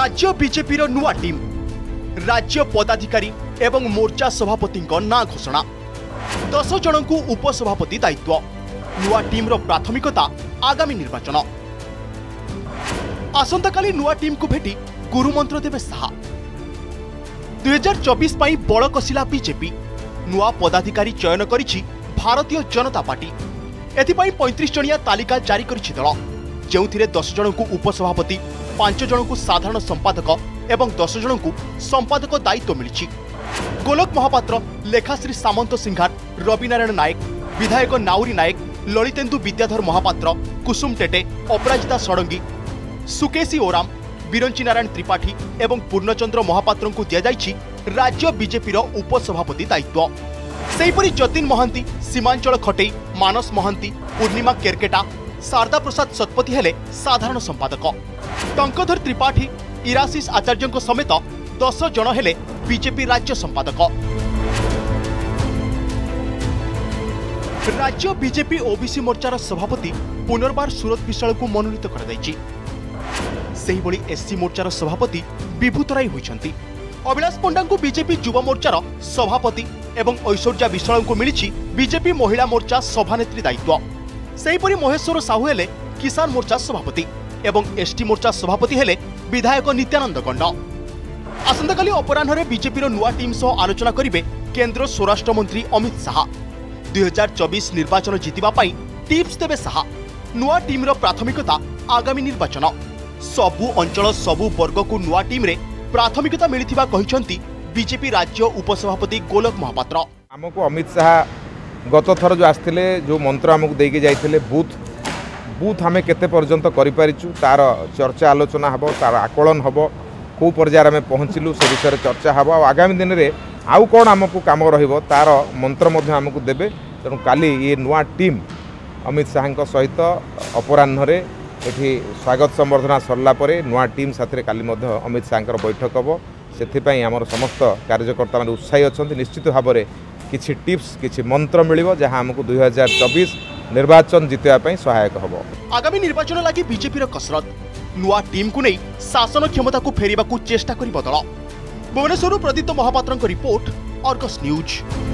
राज्य बीजेपी नुआ टीम राज्य पदाधिकारी एवं मोर्चा सभापति ना घोषणा 10 जन को उपसभापति दायित्व नुआ टीम प्राथमिकता आगामी निर्वाचन आसंताकाली नुआ टीम को भेटी गुरुमंत्र देवे साहा 2024 पाई बड़ कसिला बीजेपी नुआ पदाधिकारी चयन करिछि भारतीय जनता पार्टी एथिपाई 35 जणिया तालिका जारी करिछि दल जेउथिरे 10 जन को उपसभापति 5 जन को साधारण संपादक एवं 10 जन को संपादक दायित्व मिली। गोलक महापात्र लेखाश्री सामंत सिंघार रविनारायण नायक विधायक नाउरी नायक ललितेन्दु विद्याधर महापात्र कुसुम टेटे अपराजिता षडंगी सुकेशी ओराम बिरंची नारायण त्रिपाठी एवं पूर्णचंद्र महापात्र को दिया जाइछि राज्य बीजेपी उपसभापति दायित्व। सेहीपरि जतिन महांती सीमांचल खटेई मानस महांती पूर्णिमा केरकेटा शारदा प्रसाद शतपथी हेले साधारण संपादक टंकधर त्रिपाठी इराशीष आचार्य समेत 10 जन हेले बीजेपी राज्य संपादक। राज्य बीजेपी ओबीसी मोर्चार सभापति पुनर्बार सूरत विशाल को मनोनीत कर एससी मोर्चार सभापति विभूत राय होइछंती। अभिलाष पंडा को बीजेपी युवा मोर्चार सभापति एवं ऐश्वर्या विशाल को मिली बीजेपी महिला मोर्चा सभानेत्री दायित्व। सेहीपरि महेश्वर साहू हेले किसान मोर्चा सभापति एवं एसटी मोर्चा सभापति हेले विधायक नित्यानंद गंड। आसंताकाली अपराह्न बीजेपी नुआ टीम सह आलोचना करिवे केंद्र स्वराष्ट्र मंत्री अमित शाह। 2024 निर्वाचन जितिबा पाई टिप्स देवे शाह। नुआ टीम रो प्राथमिकता आगामी निर्वाचन सबु अंचल सबु वर्ग को नुआ टीम रे प्राथमिकता मिलिथिबा कहिसंती बीजेपी राज्य उपसभापति गोलक महापात्र। हमको अमित शाह गत थर जो आसते जो मंत्र आमको देके जाइए बूथ बूथ आम केते पर्यंत करिपारिचु तार चर्चा आलोचना हम तार आकलन हम कौ पर्यायर आम पहुँचलु से विषय चर्चा हम आगामी दिन में आउ कौन आमको कम रहिबो तार मंत्र आमको देबे। तेणु काली ये नुआ टीम अमित शाह सहित अपराह्न एठी स्वागत संबर्धना सरला परे नुआ टीम साथरे काली अमित शाह बैठक हम से आमर समस्त कार्यकर्ता मैंने उत्साही अच्छा निश्चित भाव में किछि टिप्स किछि मंत्र मिलिबो जहां हमको 2024 निर्वाचन जितवाई सहायक हम। आगामी निर्वाचन लगी बीजेपी कसरत नुआ टीम को नहीं शासन क्षमता को फेरिबा को चेष्टा करिबो दल। भुवनेश्वर प्रदीप्त महापात्र रिपोर्ट अर्गस न्यूज।